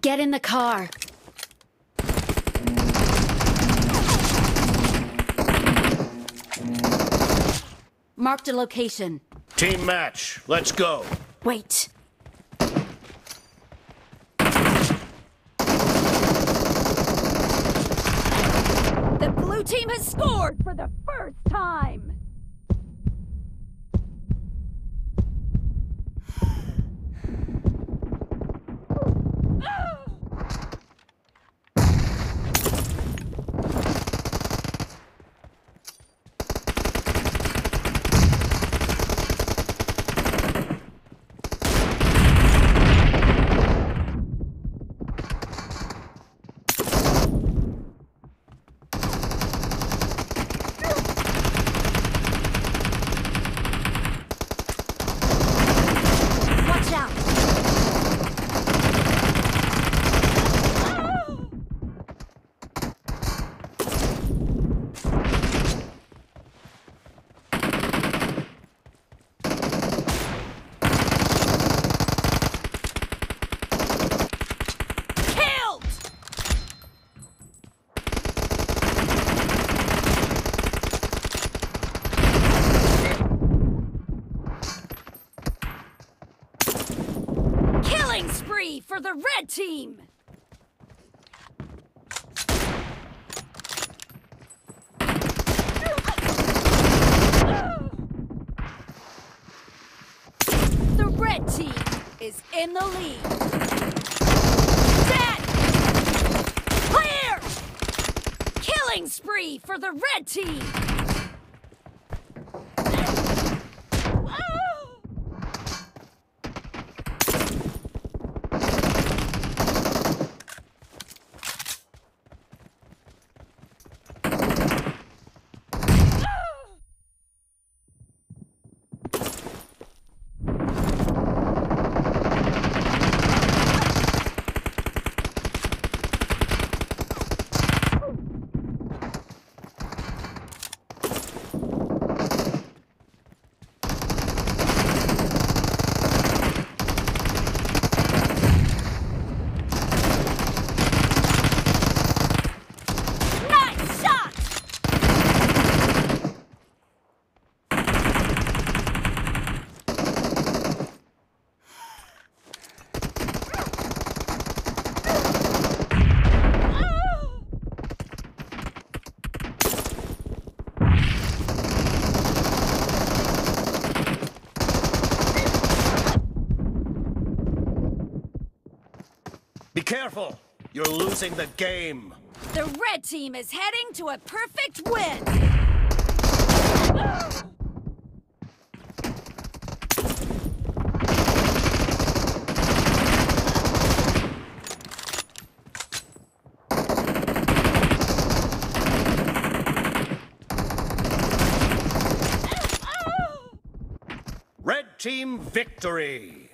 Get in the car. Marked a location. Team match. Let's go. Wait. The blue team has scored for the first time! Spree for the red team! The red team is in the lead. Dead! Clear! Killing spree for the red team! Be careful! You're losing the game! The red team is heading to a perfect win! Red team victory!